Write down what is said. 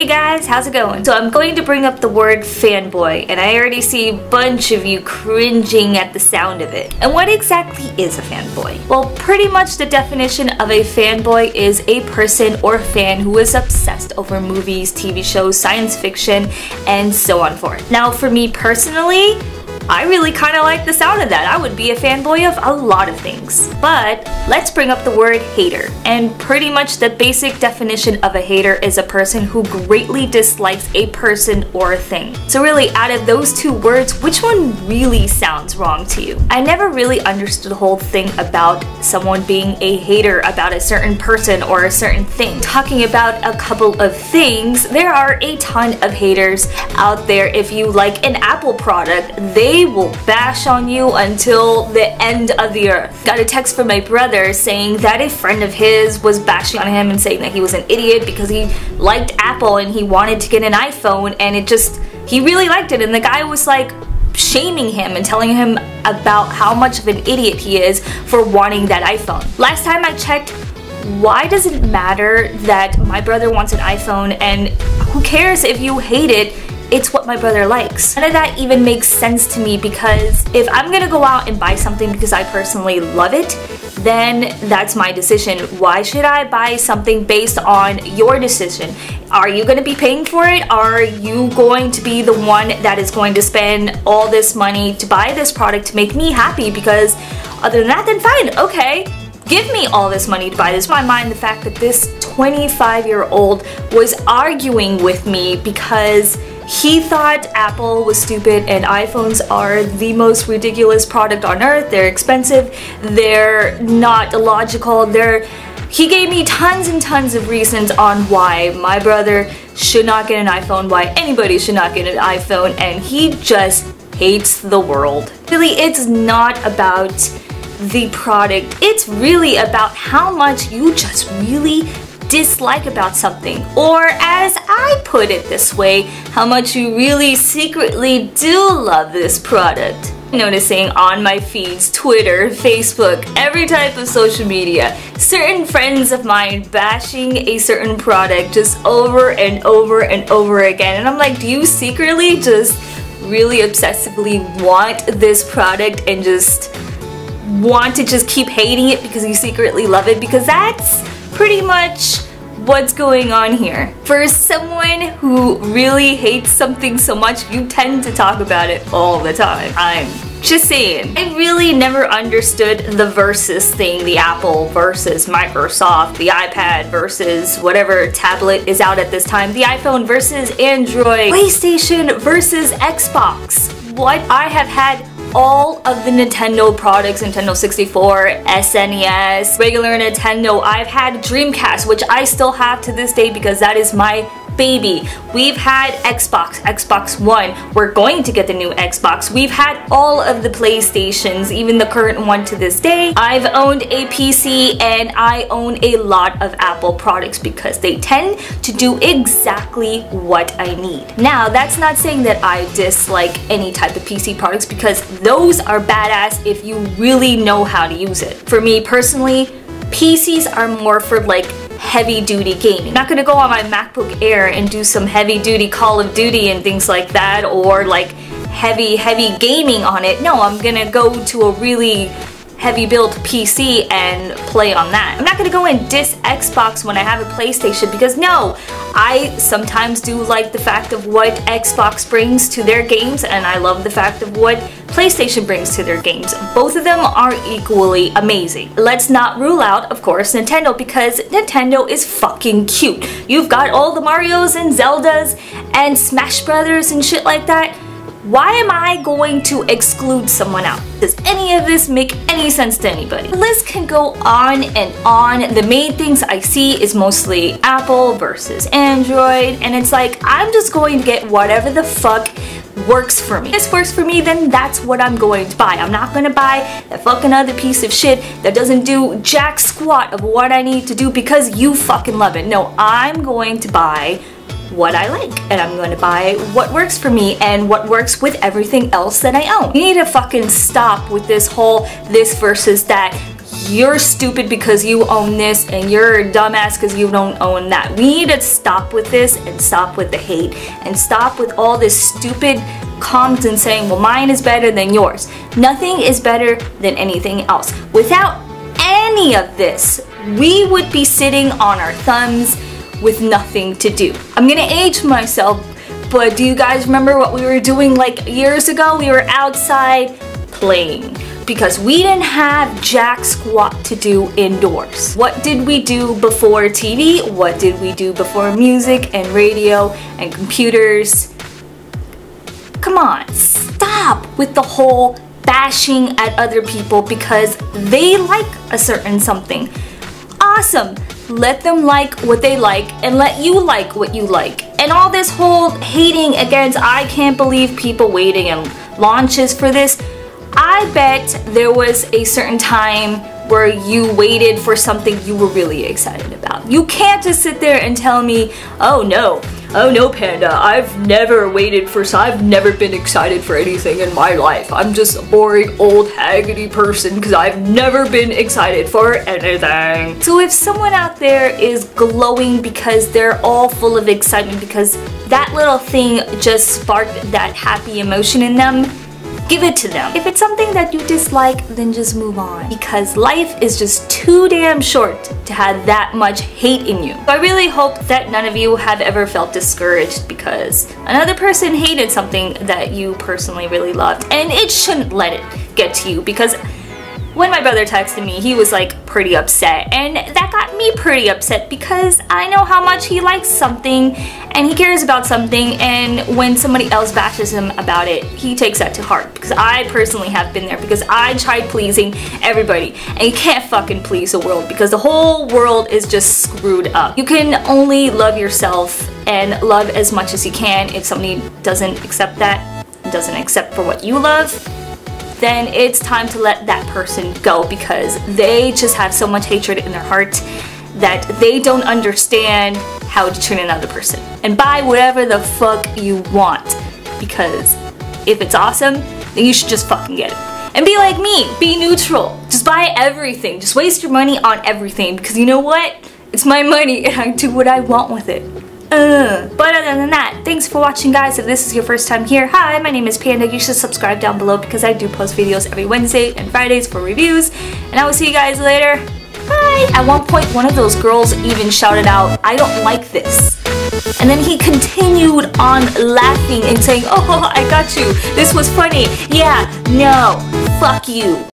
Hey guys, how's it going? So I'm going to bring up the word fanboy, and I already see a bunch of you cringing at the sound of it. And what exactly is a fanboy? Well, pretty much the definition of a fanboy is a person or fan who is obsessed over movies, TV shows, science fiction, and so on forth. Now for me personally, I really kind of like the sound of that. I would be a fanboy of a lot of things. But let's bring up the word hater. And pretty much the basic definition of a hater is a person who greatly dislikes a person or a thing. So really, out of those two words, which one really sounds wrong to you? I never really understood the whole thing about someone being a hater about a certain person or a certain thing. Talking about a couple of things, there are a ton of haters out there. If you like an Apple product, they will bash on you until the end of the earth. Got a text from my brother saying that a friend of his was bashing on him and saying that he was an idiot because he liked Apple and he wanted to get an iPhone, and he really liked it, and the guy was like shaming him and telling him about how much of an idiot he is for wanting that iPhone. Last time I checked, why does it matter that my brother wants an iPhone, and who cares if you hate it? It's what my brother likes. None of that even makes sense to me, because if I'm gonna go out and buy something because I personally love it, then that's my decision. Why should I buy something based on your decision? Are you gonna be paying for it? Are you going to be the one that is going to spend all this money to buy this product to make me happy? Because other than that, then fine, okay. Give me all this money to buy this. In my mind, the fact that this 25-year-old was arguing with me because he thought Apple was stupid and iPhones are the most ridiculous product on earth. They're expensive, they're not logical, he gave me tons and tons of reasons on why my brother should not get an iPhone, why anybody should not get an iPhone, and he just hates the world. Really, it's not about the product, it's really about how much you just really dislike about something, or as I put it this way, how much you really secretly do love this product. Noticing on my feeds, Twitter, Facebook, every type of social media, certain friends of mine bashing a certain product just over and over and over again, and I'm like, do you secretly just really obsessively want this product and just want to just keep hating it because you secretly love it? Because that's pretty much what's going on here. For someone who really hates something so much, you tend to talk about it all the time. I'm just saying. I really never understood the versus thing, the Apple versus Microsoft, the iPad versus whatever tablet is out at this time, the iPhone versus Android, PlayStation versus Xbox. What? I have had all of the Nintendo products, Nintendo 64, SNES, regular Nintendo. I've had Dreamcast, which I still have to this day because that is my baby. We've had Xbox One. We're going to get the new Xbox. We've had all of the PlayStations, even the current one to this day. I've owned a PC and I own a lot of Apple products because they tend to do exactly what I need. Now, that's not saying that I dislike any type of PC products, because those are badass if you really know how to use it. For me personally, PCs are more for like heavy-duty gaming. I'm not gonna go on my MacBook Air and do some heavy-duty Call of Duty and things like that, or like heavy gaming on it. No, I'm gonna go to a really heavy-built PC and play on that. I'm not gonna go and diss Xbox when I have a PlayStation, because no, I sometimes do like the fact of what Xbox brings to their games, and I love the fact of what PlayStation brings to their games. Both of them are equally amazing. Let's not rule out, of course, Nintendo, because Nintendo is fucking cute. You've got all the Marios and Zeldas and Smash Brothers and shit like that. Why am I going to exclude someone out? Does any of this make any sense to anybody? The list can go on and on. The main things I see is mostly Apple versus Android, and it's like, I'm just going to get whatever the fuck works for me. If this works for me, then that's what I'm going to buy. I'm not gonna buy that fucking other piece of shit that doesn't do jack squat of what I need to do because you fucking love it. No, I'm going to buy what I like, and I'm going to buy what works for me and what works with everything else that I own. You need to fucking stop with this whole this versus that. you're stupid because you own this and you're a dumbass because you don't own that. We need to stop with this and stop with the hate and stop with all this stupid comments and saying, well, mine is better than yours. Nothing is better than anything else. Without any of this, we would be sitting on our thumbs with nothing to do. I'm gonna age myself, but do you guys remember what we were doing like years ago? We were outside playing because we didn't have jack squat to do indoors. What did we do before TV? What did we do before music and radio and computers? Come on, stop with the whole bashing at other people because they like a certain something. Awesome, let them like what they like and let you like what you like. And all this whole hating against, I can't believe people waiting and launches for this. I bet there was a certain time where you waited for something you were really excited about. You can't just sit there and tell me, oh no, Panda, I've never been excited for anything in my life. I'm just a boring old haggardy person because I've never been excited for anything. So if someone out there is glowing because they're all full of excitement because that little thing just sparked that happy emotion in them, give it to them. If it's something that you dislike, then just move on. Because life is just too damn short to have that much hate in you. So I really hope that none of you have ever felt discouraged because another person hated something that you personally really loved. And it shouldn't let it get to you because when my brother texted me, he was like pretty upset, and that got me pretty upset because I know how much he likes something and he cares about something, and when somebody else bashes him about it, he takes that to heart because I personally have been there because I tried pleasing everybody, and you can't fucking please the world because the whole world is just screwed up. You can only love yourself and love as much as you can. If somebody doesn't accept that, doesn't accept for what you love, then it's time to let that person go because they just have so much hatred in their heart that they don't understand how to treat another person. And buy whatever the fuck you want because if it's awesome, then you should just fucking get it. And be like me, be neutral. Just buy everything. Just waste your money on everything because you know what? It's my money and I do what I want with it. But other than that, thanks for watching, guys. If this is your first time here, hi, my name is Panda. You should subscribe down below because I do post videos every Wednesday and Fridays for reviews. And I will see you guys later. Bye! At one point, one of those girls even shouted out, I don't like this. And then he continued on laughing and saying, oh, I got you. This was funny. Yeah, no, fuck you.